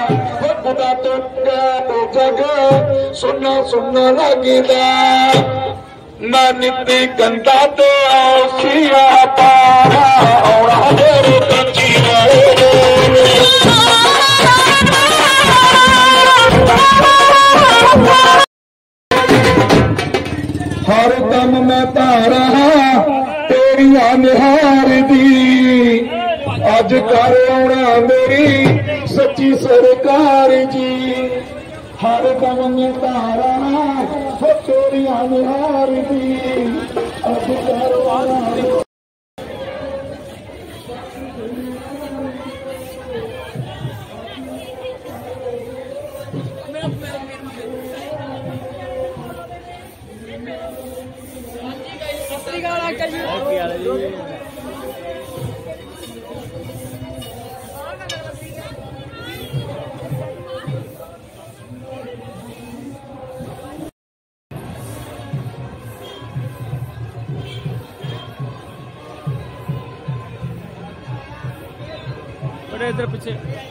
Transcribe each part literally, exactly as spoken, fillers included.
खुदा तो जग सुना सुना लगदा मैं नित्ती गंदा ते आसिया पारा औड़ा तेरे कंची हर दम मैं तारा तेरिया निहार दी अज कर आना मेरी सच्ची सरकार जी हर दम में तारा तेरिया निहार दी अज कर आना बड़े इधर पीछे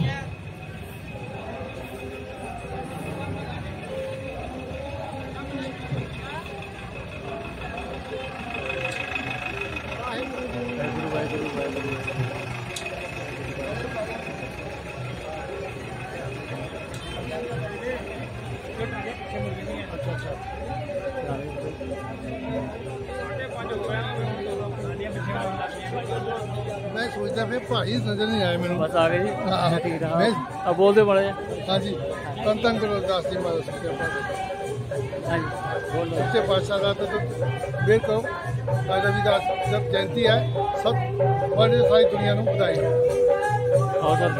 मैं सोचता फिर भाई नजर नहीं आए मैंने बस आ गए जी हाँ ठीक है मैं अब बोल दे बड़े हाँ जी तन तन करो दास जी मारो सच्चे हाँ जी बोल दो सच्चे पातशाह का तो बेर करो आज रविदास जब जयंती है सब बड़े सारी दुनिया को बधाई और सर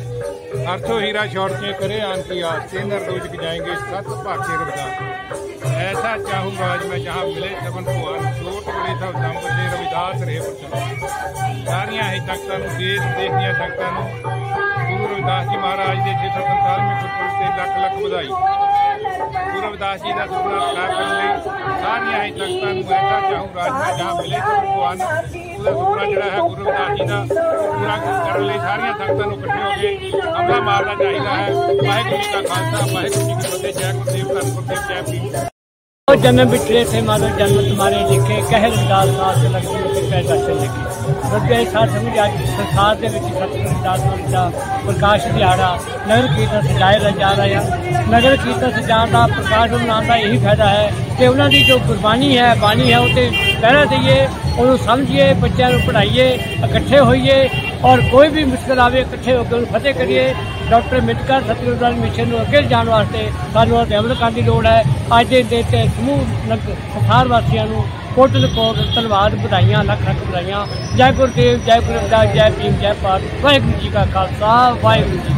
अर्थो हीरा शौड़के करे आंती आस तेंदर रोज के जाएंगे सत भाखे रविदास ऐसा चाहूंगा आज मैं जहाँ मिले सबन भगवान छोट बड़े सब दम बजे रविदास रहे बचन सारिया ही संगतां नूं देश विदेश ਦੀਆਂ संगतां नूं गुरु रविदास जी महाराज के छे सौ संतानवे गुरपुरब ते लख लख बधाई गुरु रविदास जी का सुपना पूरा करने लिए सारिया ही संगतां नूं ऐसा चाहूंगा आज मैं जहाँ मिले सबन भगवान ਉਹਦਾ ਸੁਪਨਾ ਜਿਹੜਾ ਹੈ ਗੁਰੂ ਰਵਿਦਾਸ ਜੀ ਦਾ ਪੂਰਾ ਕਰਨ ਲਈ ਸਾਰੀਆਂ ਸੰਗਤਾਂ ਨੂੰ ਇਕੱਠੇ ਹੋ ਕੇ ਹਮਲਾ ਮਾਰਨਾ ਚਾਹੀਦਾ ਹੈ ਵਾਹਿਗੁਰੂ ਜੀ ਦਾ ਖਾਲਸਾ ਵਾਹਿਗੁਰੂ ਜੀ ਕੀ ਫਤਿਹ ਜੈ ਗੁਰਦੇਵ ਧੰਨ ਗੁਰਦੇਵ जय भीम जन्म बिछड़े थे माधव जन्म तुम्हारे लिखे कह रविदास दास लक्ष्मी के पैदा से लिखे बच्चे साथ समझ आज संसार के रविदास का प्रकाश दिहाड़ा नगर कीर्तन सजाए जा रहा है नगर कीर्तन सजाने का प्रकाश मनाने का यही फायदा है कि उन्होंने जो गुरबाणी है बाणी है उसे पहरा दईए उन्होंने समझिए बच्चों को पढ़ाइए इकट्ठे होइए और कोई भी मुश्किल आए इकट्ठे होकर फतेह करिए डॉक्टर अम्बेडकर सतगुरुदास मिशन को अगे जाने वास्ते सानू अमल करने की लोड़ है अज के समूह संसार वासियों को कोटल कोट धन्यवाद बधाइयां लख लख बधाइयां जय गुरुदेव जय गुरु रविदास जय भीम जय भारत वाहिगुरू जी का खालसा वाहिगुरू जी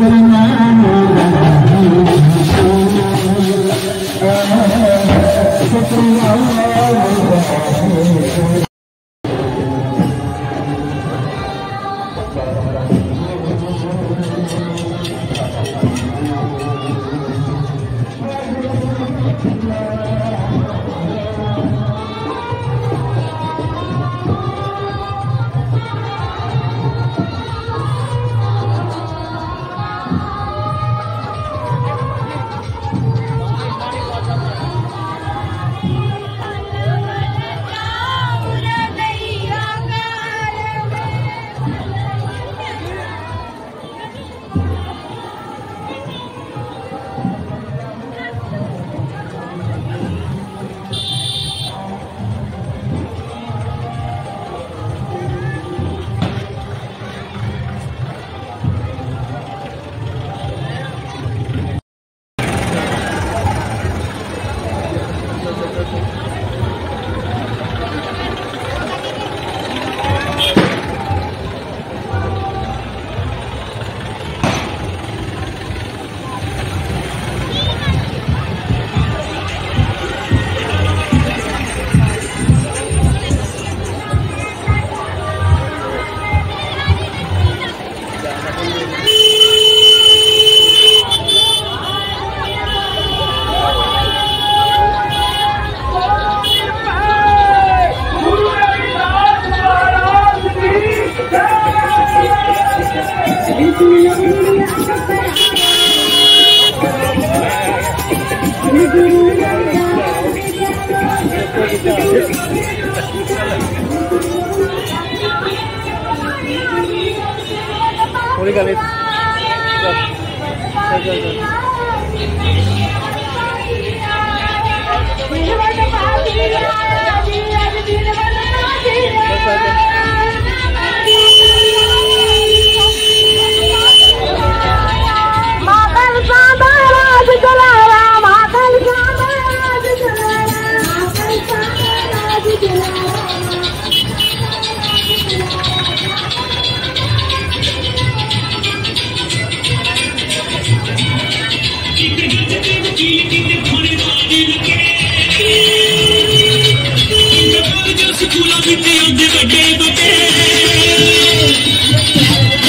थोड़ी गले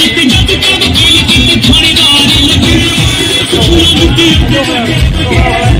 Thank you.